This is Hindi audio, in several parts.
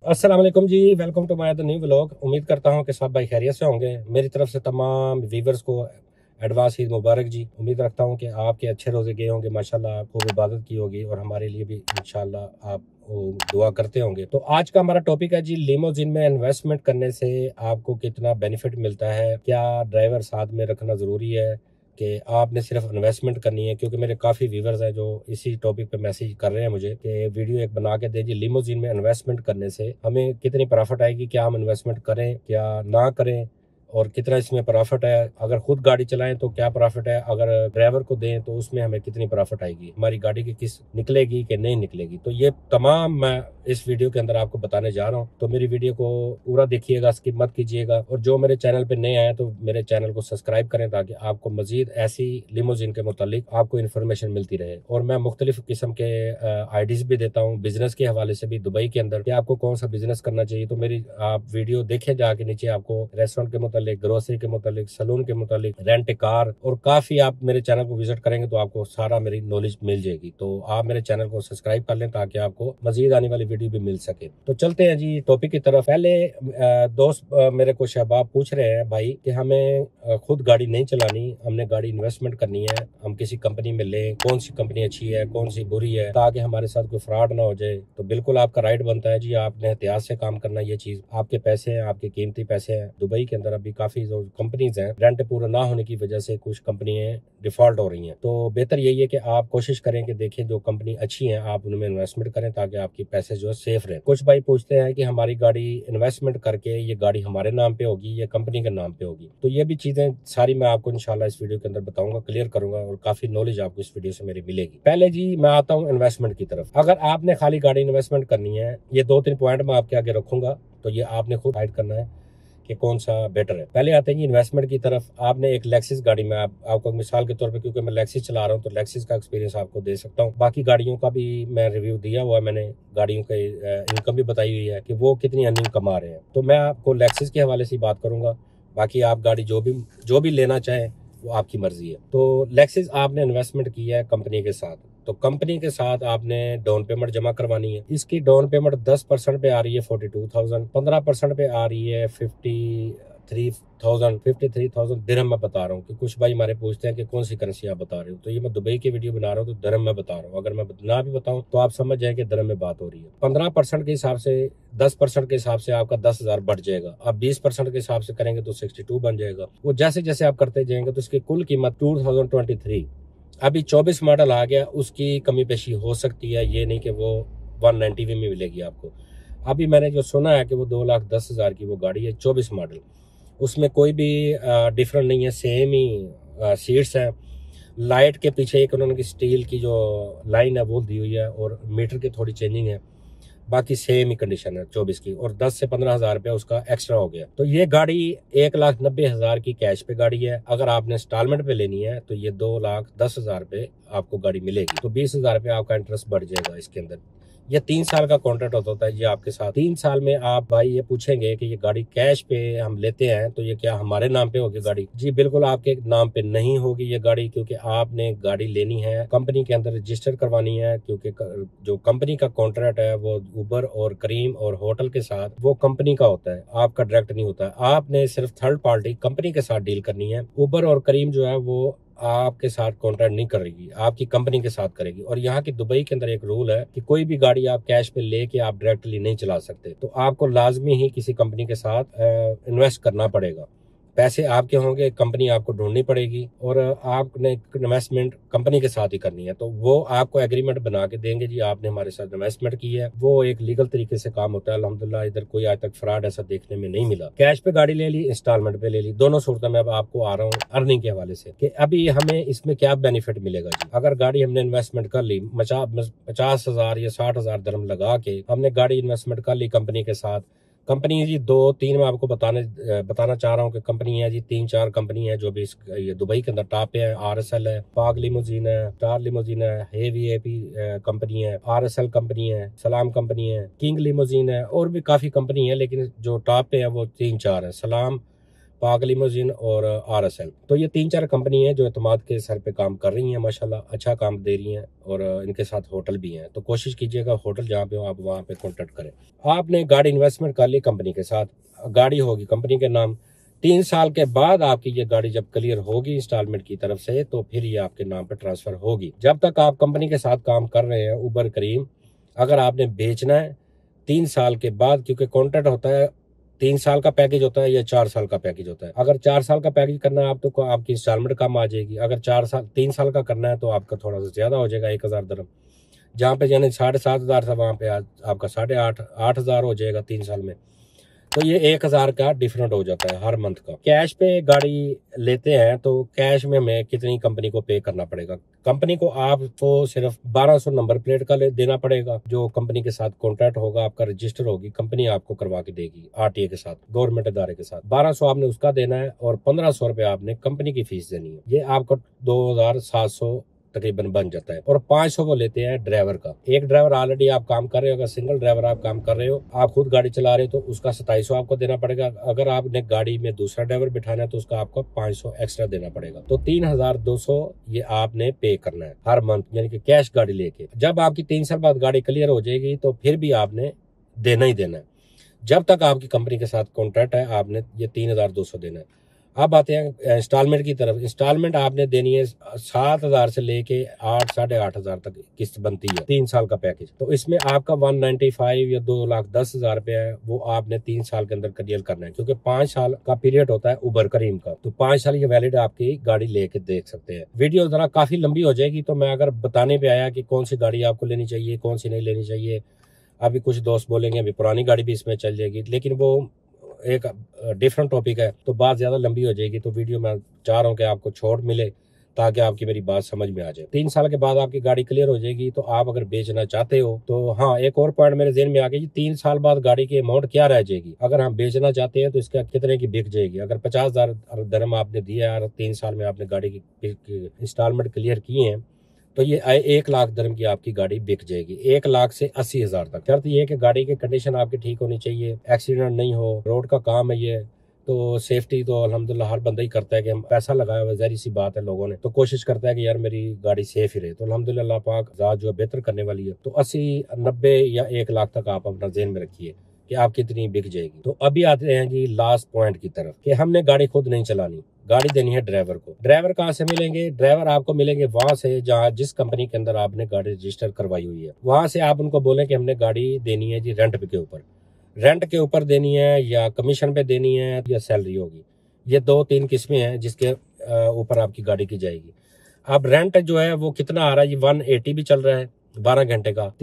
अस्सलाम वालेकुम जी। Welcome to my the new vlog. उम्मीद करता हूँ कि सब भाई खैरियत से होंगे। मेरी तरफ से तमाम व्यूवर्स को एडवांस ईद मुबारक जी। उम्मीद रखता हूँ कि आपके अच्छे रोजे गए होंगे, माशाल्लाह आप खूब इबादत की होगी और हमारे लिए भी इंशाल्लाह आप दुआ करते होंगे। तो आज का हमारा टॉपिक है जी, लिमोजिन में इन्वेस्टमेंट करने से आपको कितना बेनिफिट मिलता है, क्या ड्राइवर साथ में रखना ज़रूरी है कि आपने सिर्फ इन्वेस्टमेंट करनी है। क्योंकि मेरे काफ़ी व्यूवर्स हैं जो इसी टॉपिक पे मैसेज कर रहे हैं मुझे कि वीडियो एक बना के दे जी, लिमोजिन में इन्वेस्टमेंट करने से हमें कितनी प्रॉफिट आएगी, क्या हम इन्वेस्टमेंट करें क्या ना करें, और कितना इसमें प्रॉफिट है। अगर खुद गाड़ी चलाएं तो क्या प्रॉफिट है, अगर ड्राइवर को दें तो उसमें हमें कितनी प्रॉफिट आएगी, हमारी गाड़ी की किस निकलेगी कि नहीं निकलेगी। तो ये तमाम मैं इस वीडियो के अंदर आपको बताने जा रहा हूँ। तो मेरी वीडियो को पूरा देखिएगा, स्किप मत कीजिएगा। और जो मेरे चैनल पे नए आए तो मेरे चैनल को सब्सक्राइब करें ताकि आपको मजीद ऐसी लिमोजिन के मुतालिक आपको इन्फॉर्मेशन मिलती रहे। और मैं मुख्तलिफ किस्म के आइडियाज भी देता हूँ बिजनेस के हवाले से भी, दुबई के अंदर कि आपको कौन सा बिजनेस करना चाहिए। तो मेरी आप वीडियो देखें जाके नीचे, आपको रेस्टोरेंट के मुतालिक, ग्रोसरी के मुतालिक, सलून के मुतालिक, रेंट ए कार, और काफी आप मेरे चैनल को विजिट करेंगे तो आपको सारा मेरी नॉलेज मिल जाएगी। तो आप मेरे चैनल को सब्सक्राइब कर लें ताकि आपको मजीद आने वाली वीडियो भी मिल सके। तो चलते हैं जी टॉपिक की तरफ। पहले दोस्त मेरे को शहबाब पूछ रहे हैं भाई कि हमें खुद गाड़ी नहीं चलानी, हमने गाड़ी इन्वेस्टमेंट करनी है, हम किसी कंपनी में लें, कौन सी कंपनी अच्छी है कौन सी बुरी है ताकि हमारे साथ कोई फ्रॉड ना हो जाए। तो बिल्कुल आपका राइट बनता है जी, आपने एहतियात से काम करना। ये चीज आपके पैसे हैं, आपके कीमती पैसे हैं। दुबई के अंदर अभी काफी जो कंपनीज हैं, रेंट पूरा ना होने की वजह से कुछ कंपनियां डिफॉल्ट हो रही हैं। तो बेहतर यही है कि आप कोशिश करें कि देखें जो कंपनी अच्छी है आप उनमें इन्वेस्टमेंट करें ताकि आपके पैसे जो है सेफ रहे। कुछ भाई पूछते हैं कि हमारी गाड़ी इन्वेस्टमेंट करके ये गाड़ी हमारे नाम पे होगी या कंपनी के नाम पे होगी। तो ये भी चीजें सारी मैं आपको इंशाल्लाह इस वीडियो के अंदर बताऊंगा, क्लियर करूंगा, और काफी नॉलेज आपको इस वीडियो से मेरी मिलेगी। पहले जी मैं आता हूँ इन्वेस्टमेंट की तरफ। अगर आपने खाली गाड़ी इन्वेस्टमेंट करनी है, ये 2-3 पॉइंट मैं आपके आगे रखूंगा, तो ये आपने खुद हाइड करना है कि कौन सा बेटर है। पहले आते हैं इन्वेस्टमेंट की तरफ। आपने एक लेक्सिस गाड़ी में आपको मिसाल के तौर पे, क्योंकि मैं लेक्सिस चला रहा हूँ तो लेक्सिस का एक्सपीरियंस आपको दे सकता हूँ। बाकी गाड़ियों का भी मैं रिव्यू दिया हुआ है, मैंने गाड़ियों के इनकम भी बताई हुई है कि वो कितनी अर्निंग कमा रहे हैं। तो मैं आपको लेक्सिस के हवाले से बात करूंगा, बाकी आप गाड़ी जो भी लेना चाहें वो आपकी मर्जी है। तो लेक्सिस आपने इन्वेस्टमेंट किया है कंपनी के साथ, तो कंपनी के साथ आपने डाउन पेमेंट जमा करवानी है। इसकी डाउन पेमेंट 10% पे आ रही है 42,000, 15% पे आ रही है 53,000 दिरहम मैं बता रहा हूँ। कि कुछ भाई हमारे पूछते हैं कि कौन सी करेंसी आप बता रहे हो, तो ये मैं दुबई की वीडियो बना रहा हूँ तो दिरहम में बता रहा हूँ। अगर मैं ना भी बताऊँ तो आप समझ जाए कि दिरहम में बात हो रही है। 15% के हिसाब से, 10% के हिसाब से आपका 10,000 बढ़ जाएगा। अब 20% के हिसाब से करेंगे तो 62 बन जाएगा। वो जैसे जैसे आप करते जाएंगे तो इसकी कुल कीमत 2023 अभी 24 मॉडल आ गया, उसकी कमी पेशी हो सकती है, ये नहीं कि वो 190 में मिलेगी आपको। अभी मैंने जो सुना है कि वो 2,10,000 की वो गाड़ी है 24 मॉडल, उसमें कोई भी डिफरेंट नहीं है, सेम ही सीट्स हैं। लाइट के पीछे एक उन्होंने की स्टील की जो लाइन है वो दी हुई है और मीटर की थोड़ी चेंजिंग है, बाकी सेम ही कंडीशन है 24 की। और 10 से 15,000 रुपया उसका एक्स्ट्रा हो गया। तो ये गाड़ी 1,90,000 की कैश पे गाड़ी है। अगर आपने इंस्टॉलमेंट पे लेनी है तो ये 2,10,000 पे आपको गाड़ी मिलेगी। तो 20,000 रुपया आपका इंटरेस्ट बढ़ जाएगा इसके अंदर। ये 3 साल का कॉन्ट्रैक्ट होता है ये आपके साथ। 3 साल में आप भाई ये पूछेंगे कि ये गाड़ी कैश पे हम लेते हैं तो ये क्या हमारे नाम पे होगी गाड़ी? जी बिल्कुल आपके नाम पे नहीं होगी ये गाड़ी, क्योंकि आपने गाड़ी लेनी है, कंपनी के अंदर रजिस्टर करवानी है। क्योंकि जो कंपनी का कॉन्ट्रैक्ट है वो उबर और करीम और होटल के साथ वो कंपनी का होता है, आपका डायरेक्ट नहीं होता है। आपने सिर्फ थर्ड पार्टी कंपनी के साथ डील करनी है। उबर और करीम जो है वो आपके साथ कॉन्ट्रैक्ट नहीं करेगी, आपकी कंपनी के साथ करेगी। और यहाँ की दुबई के अंदर एक रूल है कि कोई भी गाड़ी आप कैश पे लेके आप डायरेक्टली नहीं चला सकते, तो आपको लाजमी ही किसी कंपनी के साथ इन्वेस्ट करना पड़ेगा। पैसे आपके होंगे, कंपनी आपको ढूंढनी पड़ेगी और आपने इन्वेस्टमेंट कंपनी के साथ ही करनी है। तो वो आपको एग्रीमेंट बना के देंगे जी आपने हमारे साथ इन्वेस्टमेंट की है, वो एक लीगल तरीके से काम होता है। अल्हम्दुलिल्लाह इधर कोई आज तक फ्रॉड ऐसा देखने में नहीं मिला। कैश पे गाड़ी ले ली, इंस्टॉलमेंट पे ले ली, दोनों सूरतों में अब आपको आ रहा हूँ अर्निंग के हवाले से कि अभी हमें इसमें क्या बेनिफिट मिलेगा जी। अगर गाड़ी हमने इन्वेस्टमेंट कर ली 50,000 या 60,000 दिरहम लगा के हमने गाड़ी इन्वेस्टमेंट कर ली कंपनी के साथ। कंपनी है जी 2-3 मैं आपको बताना चाह रहा हूँ कि कंपनी है जी 3-4 कंपनी है जो भी ये दुबई के अंदर टॉप पे है। RSL है, पाग लिमोजीन है, स्टार लिमोजीन है, हेवी कंपनी है, RSL कंपनी है, सलाम कंपनी है, किंग लिमोजीन है, और भी काफी कंपनी है, लेकिन जो टॉप पे है वो 3-4 है। सलाम, पाक लिमोजिन और RSL। तो ये 3-4 कंपनी है जो एतमाद के सर पे काम कर रही हैं, माशाल्लाह अच्छा काम दे रही हैं, और इनके साथ होटल भी हैं। तो कोशिश कीजिएगा होटल जहाँ पे हो आप वहाँ पे कॉन्टेक्ट करें। आपने गाड़ी इन्वेस्टमेंट कर ली कंपनी के साथ, गाड़ी होगी कंपनी के नाम, 3 साल के बाद आपकी ये गाड़ी जब क्लियर होगी इंस्टॉलमेंट की तरफ से, तो फिर ये आपके नाम पर ट्रांसफर होगी। जब तक आप कंपनी के साथ काम कर रहे हैं उबर करीम, अगर आपने बेचना है 3 साल के बाद, क्योंकि कॉन्ट्रैक्ट होता है 3 साल का पैकेज होता है या 4 साल का पैकेज होता है। अगर 4 साल का पैकेज करना है आप, तो आपकी इंस्टॉलमेंट कम आ जाएगी। अगर 3 साल का करना है तो आपका थोड़ा सा ज्यादा हो जाएगा, 1000 दरम, जहाँ पे यानी 7,500 था वहां पे आपका 8,500 हो जाएगा 3 साल में। तो ये 1000 का डिफरेंट हो जाता है हर मंथ का। कैश पे गाड़ी लेते हैं तो कैश में हमें कितनी कंपनी को पे करना पड़ेगा? कंपनी को आपको सिर्फ 1200 नंबर प्लेट का देना पड़ेगा। जो कंपनी के साथ कॉन्ट्रैक्ट होगा आपका, रजिस्टर होगी, कंपनी आपको करवा के देगी RTA के साथ, गवर्नमेंट इदारे के साथ। 1200 आपने उसका देना है और 1500 रुपए आपने कंपनी की फीस देनी है। ये आपको 2700 तकरीबन बन जाता है। और 500 वो लेते हैं ड्राइवर का। एक ड्राइवर ऑलरेडी आप काम कर रहे हो, अगर सिंगल ड्राइवर आप काम कर रहे हो, आप खुद गाड़ी चला रहे हो, तो उसका 2700 आपको देना पड़ेगा। अगर आपने गाड़ी में दूसरा ड्राइवर बिठाना है तो उसका आपको 500 एक्स्ट्रा देना पड़ेगा। तो 3200 ये आपने पे करना है हर मंथ, यानी कि कैश गाड़ी लेके। जब आपकी 3 साल बाद गाड़ी क्लियर हो जाएगी तो फिर भी आपने देना ही देना है। जब तक आपकी कंपनी के साथ कॉन्ट्रैक्ट है आपने ये 3200 देना है। अब आते हैं इंस्टॉलमेंट की तरफ। इंस्टॉलमेंट आपने देनी है 7,000 से लेके 8, 8,500 तक किस्त बनती है 3 साल का पैकेज। तो इसमें आपका 195 या 2,10,000 रुपया है, वो आपने 3 साल के अंदर क्लियर करना है, क्योंकि 5 साल का पीरियड होता है उबर करीम का। तो 5 साल ये वैलिड आपकी गाड़ी लेके देख सकते हैं। वीडियो जरा काफी लंबी हो जाएगी, तो मैं अगर बताने पे आया कि कौन सी गाड़ी आपको लेनी चाहिए, कौन सी नहीं लेनी चाहिए, अभी कुछ दोस्त बोलेंगे अभी पुरानी गाड़ी भी इसमें चल जाएगी, लेकिन वो एक डिफरेंट टॉपिक है तो बात ज्यादा लंबी हो जाएगी। तो वीडियो में चाह रहा हूँ कि आपको छूट मिले ताकि आपकी मेरी बात समझ में आ जाए। 3 साल के बाद आपकी गाड़ी क्लियर हो जाएगी, तो आप अगर बेचना चाहते हो तो हाँ, एक और पॉइंट मेरे ज़हन में आ गया, 3 साल बाद गाड़ी की अमाउंट क्या रह जाएगी। अगर हम बेचना चाहते हैं तो इसका कितने की बिक जाएगी। अगर 50,000 दरम आपने दिया है और 3 साल में आपने गाड़ी की इंस्टॉलमेंट क्लियर किए हैं, तो ये 1 लाख दरम की आपकी गाड़ी बिक जाएगी, 1 लाख से 80,000 तक। शर्त ये है कि गाड़ी की कंडीशन आपकी ठीक होनी चाहिए, एक्सीडेंट नहीं हो, रोड का काम है ये। तो सेफ्टी तो अल्हम्दुलिल्लाह हर बंदा ही करता है कि हम पैसा लगाया हुआ, ज़ाहिर सी बात है, लोगों ने तो कोशिश करता है कि यार मेरी गाड़ी सेफ ही रहे। तो अल्हम्दुलिल्लाह पाक ज़ात जो है बेहतर करने वाली है। तो 80, 90 या 1 लाख तक आप अपना ज़हन में रखिए कि आप कितनी बिक जाएगी। तो अभी आते हैं जी लास्ट पॉइंट की तरफ कि हमने गाड़ी खुद नहीं चलानी, गाड़ी देनी है ड्राइवर को। ड्राइवर कहाँ से मिलेंगे? ड्राइवर आपको मिलेंगे वहां से जहाँ जिस कंपनी के अंदर आपने गाड़ी रजिस्टर करवाई हुई है। वहां से आप उनको बोलें कि हमने गाड़ी देनी है जी रेंट के ऊपर, रेंट के ऊपर देनी है या कमीशन पे देनी है या सैलरी होगी। ये 2-3 किस्में हैं जिसके ऊपर आपकी गाड़ी की जाएगी। अब रेंट जो है वो कितना आ रहा है? ये 180 भी चल रहा है 12 घंटे का,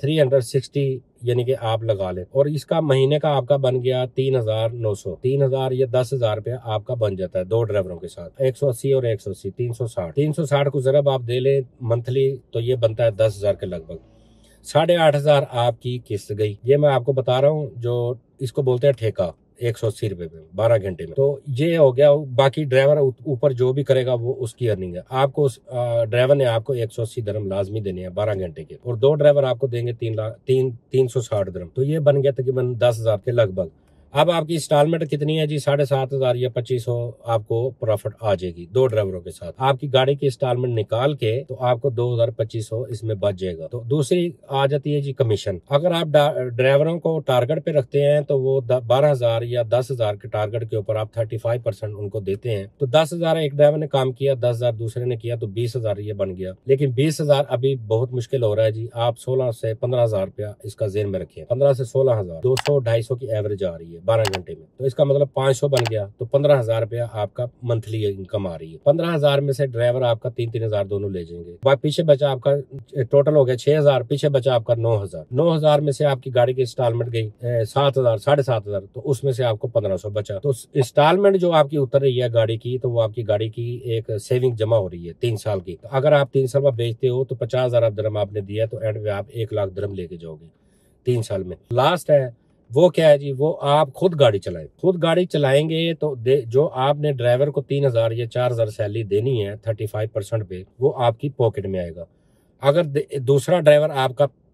360 यानी कि आप लगा लें, और इसका महीने का आपका बन गया 3,900। 3,000 या 10,000 रुपया आपका बन जाता है 2 ड्राइवरों के साथ। 180 और 180, 360। 360 को जरा आप दे लें मंथली, तो ये बनता है 10,000 के लगभग। 8,500 आपकी किस्त गई। ये मैं आपको बता रहा हूँ, जो इसको बोलते हैं ठेका, 180 रुपए में 12 घंटे में। तो ये हो गया। बाकी ड्राइवर ऊपर जो भी करेगा वो उसकी अर्निंग है। आपको उस ड्राइवर ने आपको 180 दरम लाजमी देने हैं 12 घंटे के, और 2 ड्राइवर आपको देंगे 360 दरम। तो ये बन गया तकरीबन 10,000 के लगभग। अब आपकी इंस्टॉलमेंट कितनी है जी? 7,500 या 2,500 आपको प्रॉफिट आ जाएगी 2 ड्राइवरों के साथ। आपकी गाड़ी की इंस्टॉलमेंट निकाल के तो आपको 2,200 इसमें बच जाएगा। तो दूसरी आ जाती है जी कमीशन। अगर आप ड्राइवरों को टारगेट पे रखते हैं तो वो 12,000 या 10,000 के टारगेट के ऊपर आप 35% उनको देते हैं। तो 10,000 एक ड्राइवर ने काम किया, 10,000 दूसरे ने किया, तो 20,000 ये बन गया। लेकिन 20,000 अभी बहुत मुश्किल हो रहा है जी। आप 16 से 15,000 रुपया इसका जेन में रखिए। 15 से 16,000, 200-250 की एवरेज आ रही है 12 घंटे में। तो इसका मतलब 500 बन गया, तो 15,000 रुपया आपका मंथली इनकम आ रही है। 15,000 में से ड्राइवर आपका 3,000 दोनों ले जाएंगे। पीछे बचा आपका टोटल हो गया 6,000, पीछे बचा आपका 9,000। 9,000 में से आपकी गाड़ी की इंस्टॉलमेंट गई 7,000, 7,500, तो उसमें से आपको 1,500 बचा। तो इंस्टॉलमेंट जो आपकी उतर रही है गाड़ी की, तो वो आपकी गाड़ी की एक सेविंग जमा हो रही है 3 साल की। तो अगर आप 3 साल में बेचते हो तो 50,000 दरम आपने दिया, तो एंड में आप 1 लाख दरम लेके जाओगे 3 साल में। लास्ट है वो क्या है जी? वो आप खुद गाड़ी चलाएं। खुद गाड़ी चलाएंगे तो जो आपने ड्राइवर को 3,000 या 4,000 सैलरी देनी है 35% पे, वो आपकी पॉकेट में आएगा। अगर दूसरा ड्राइवर आपका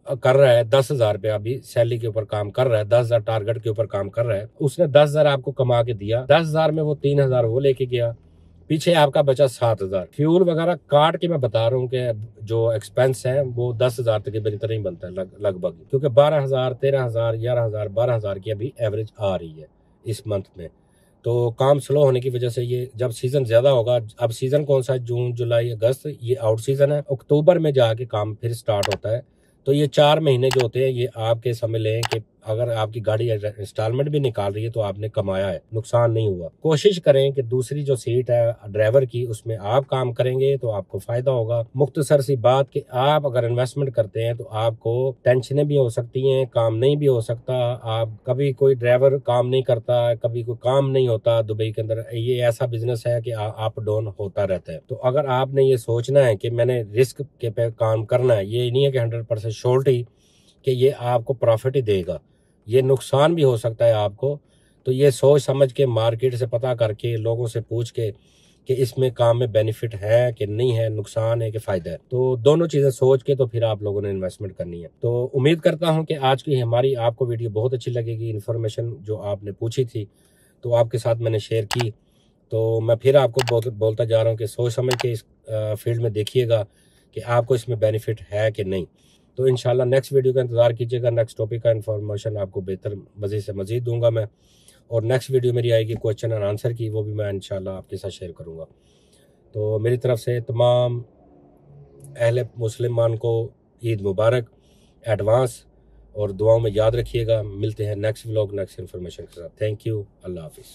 कर रहा है 10,000 रुपया अभी सैलरी के ऊपर काम कर रहा है, 10,000 टारगेट के ऊपर काम कर रहा है, उसने 10,000 आपको कमा के दिया, 10,000 में वो 3,000 वो लेके गया, पीछे आपका बचा 7,000। फ्यूल वगैरह काट के मैं बता रहा हूँ कि जो एक्सपेंस है वो 10,000 तक के तरह ही बनता है लगभग, क्योंकि 12,000, 13,000, 11,000, 12,000 की अभी एवरेज आ रही है इस मंथ में। तो काम स्लो होने की वजह से ये जब सीजन ज्यादा होगा, अब सीजन कौन सा है, जून जुलाई अगस्त, ये आउट सीजन है, अक्टूबर में जाके काम फिर स्टार्ट होता है। तो ये 4 महीने जो होते हैं ये आपके समझ लें कि अगर आपकी गाड़ी इंस्टॉलमेंट भी निकाल रही है तो आपने कमाया है, नुकसान नहीं हुआ। कोशिश करें कि दूसरी जो सीट है ड्राइवर की उसमें आप काम करेंगे तो आपको फायदा होगा। मुख्तसर सी बात कि आप अगर इन्वेस्टमेंट करते हैं तो आपको टेंशनें भी हो सकती हैं, काम नहीं भी हो सकता। आप कभी कोई ड्राइवर काम नहीं करता, कभी कोई काम नहीं होता दुबई के अंदर, ये ऐसा बिजनेस है कि अप डाउन होता रहता है। तो अगर आपने ये सोचना है कि मैंने रिस्क के पे काम करना है, ये नहीं है कि 100% श्योरिटी कि ये आपको प्रॉफिट ही देगा, ये नुकसान भी हो सकता है आपको। तो ये सोच समझ के मार्केट से पता करके लोगों से पूछ के कि इसमें काम में बेनिफिट है कि नहीं है, नुकसान है कि फायदा है, तो दोनों चीजें सोच के तो फिर आप लोगों ने इन्वेस्टमेंट करनी है। तो उम्मीद करता हूं कि आज की हमारी आपको वीडियो बहुत अच्छी लगेगी। इन्फॉर्मेशन जो आपने पूछी थी तो आपके साथ मैंने शेयर की। तो मैं फिर आपको बोलता जा रहा हूँ कि सोच समझ के इस फील्ड में देखिएगा कि आपको इसमें बेनिफिट है कि नहीं। तो इंशाल्लाह नेक्स्ट वीडियो का इंतजार कीजिएगा, नेक्स्ट टॉपिक का इन्फॉर्मेशन आपको बेहतर मज़ीद से मज़ीद दूंगा मैं। और नेक्स्ट वीडियो मेरी आएगी क्वेश्चन एंड आंसर की, वो भी मैं इंशाल्लाह आपके साथ शेयर करूंगा। तो मेरी तरफ से तमाम अहले मुसलमान को ईद मुबारक एडवांस, और दुआओं में याद रखिएगा। मिलते हैं नेक्स्ट व्लॉग नेक्स्ट इन्फॉर्मेशन के साथ। थैंक यू, अल्लाह हाफिज़।